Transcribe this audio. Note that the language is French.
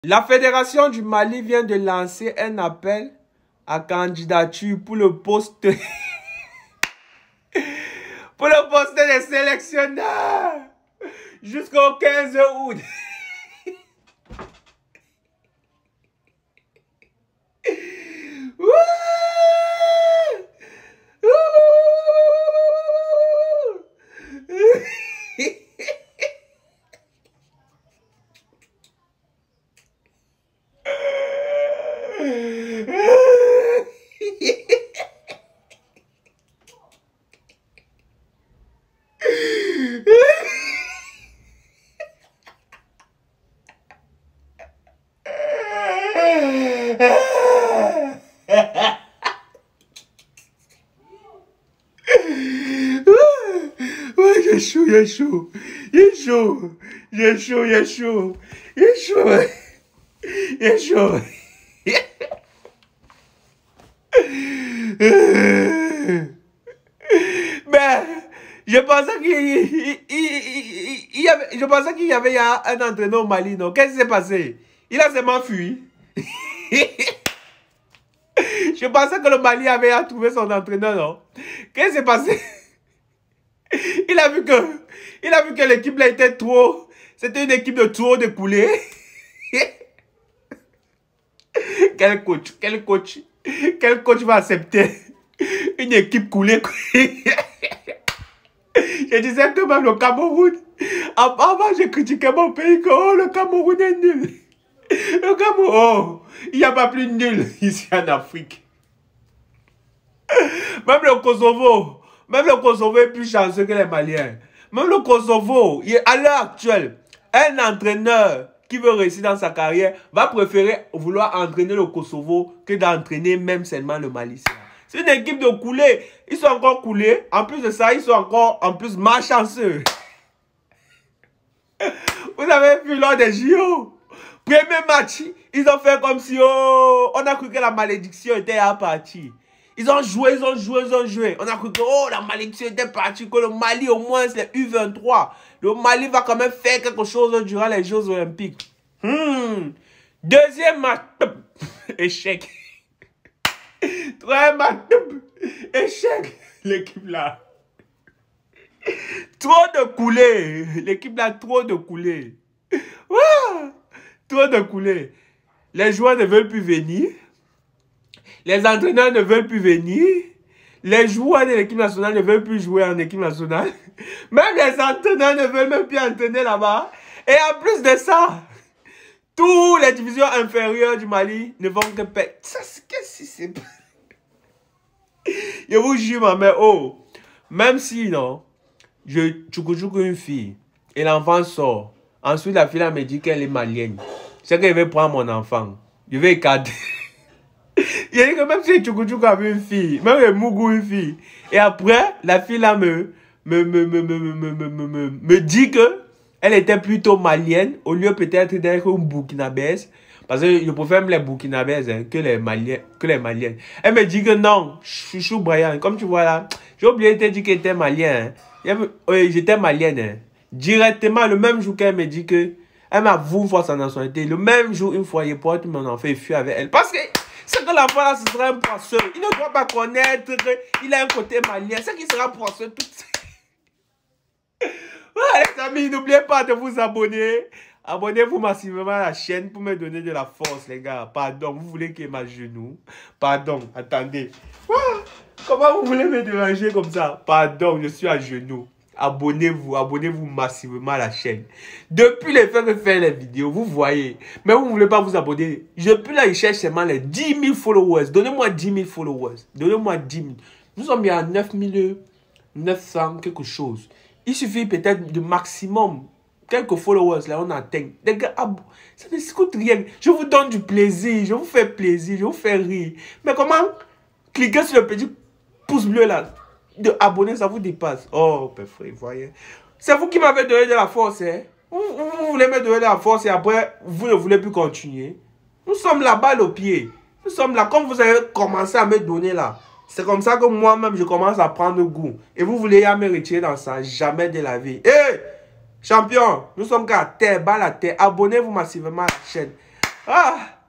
La Fédération du Mali vient de lancer un appel à candidature pour le poste de sélectionneur jusqu'au 15 août. J'ai chaud, j'ai chaud, j'ai chaud, j'ai chaud, j'ai chaud, j'ai chaud, j'ai chaud. Mais je pensais qu'il y avait un entraîneur au Mali, non? Qu'est-ce qui s'est passé? Il a seulement fui. Je pensais que le Mali avait trouvé son entraîneur, non? Qu'est-ce qui s'est passé? Il a vu que l'équipe là était trop. C'était une équipe de trop de coulées. Quel coach va accepter une équipe coulée? Je disais que même le Cameroun, avant je critiquais mon pays que oh, le Cameroun est nul. Le Cameroun, oh, il n'y a pas plus nul ici en Afrique. Même le Kosovo est plus chanceux que les Maliens. Même le Kosovo, à l'heure actuelle, un entraîneur qui veut réussir dans sa carrière va préférer vouloir entraîner le Kosovo que d'entraîner même seulement le Mali. C'est une équipe de coulés. Ils sont encore coulés. En plus de ça, ils sont encore en plus malchanceux. Vous avez vu lors des JO. Premier match, ils ont fait comme si oh, on a cru que la malédiction était partie. Ils ont joué. On a cru que oh, la malédiction était partie, que le Mali, au moins, c'est U23. Le Mali va quand même faire quelque chose durant les Jeux Olympiques. Deuxième match, échec. Troisième match, échec. L'équipe là. Trop de coulées. L'équipe là, trop de coulées. Trop de coulées. Les joueurs ne veulent plus venir. Les entraîneurs ne veulent plus venir. Les joueurs de l'équipe nationale ne veulent plus jouer en équipe nationale. Même les entraîneurs ne veulent même plus entraîner là-bas. Et en plus de ça, toutes les divisions inférieures du Mali ne vont que perdre. Qu'est-ce que c'est? Je vous jure, ma mère, oh, même si, non, je tchoukou une fille, et l'enfant sort, ensuite la fille me dit qu'elle est malienne. C'est qu'elle veut prendre mon enfant. Je vais écarter. Il dit que même si tchoukou avait une fille, même le Mougou une fille, et après, la fille là me dit que elle était plutôt malienne, au lieu peut-être d'être une burkinabèse. Parce que je préfère les burkinabèses hein, que les maliennes. Elle me dit que non, chouchou Brian, comme tu vois là, j'ai oublié de te dire qu'elle était malienne. Hein. J'étais malienne. Hein. Directement, le même jour qu'elle me dit que elle m'avoue une fois sa nationalité, le même jour, une fois, je porte mon enfant et fuir avec elle. Parce que c'est que l'enfant là, ce sera un poisseux. Il ne doit pas connaître qu'il a un côté malien. C'est qu'il sera poisseux tout ça. Ouais, les amis, n'oubliez pas de vous abonner. Abonnez-vous massivement à la chaîne pour me donner de la force, les gars. Pardon, vous voulez qu'il y ait ma genou? Pardon, attendez. Comment vous voulez me déranger comme ça? Pardon, je suis à genoux. Abonnez-vous massivement à la chaîne. Depuis les faits que je fais les vidéos, vous voyez. Mais vous ne voulez pas vous abonner. Depuis là, je cherche seulement les 10 000 followers. Donnez-moi 10 000 followers. Donnez-moi 10 000. Nous sommes bien à 9 900 quelque chose. Il suffit peut-être de maximum quelques followers, là, on atteint. Les gars, ça ne coûte rien. Je vous donne du plaisir, je vous fais plaisir, je vous fais rire. Mais comment cliquer sur le petit pouce bleu, là, de abonner, ça vous dépasse. Oh, frère, voyez. C'est vous qui m'avez donné de la force, hein. Vous voulez me donner de la force et après, vous ne voulez plus continuer. Nous sommes là, balle au pied. Nous sommes là, comme vous avez commencé à me donner là. C'est comme ça que moi-même, je commence à prendre goût. Et vous voulez me retirer dans ça, jamais de la vie. Hé, champion, nous sommes qu'à terre, balle à terre. Abonnez-vous massivement à la chaîne. Ah!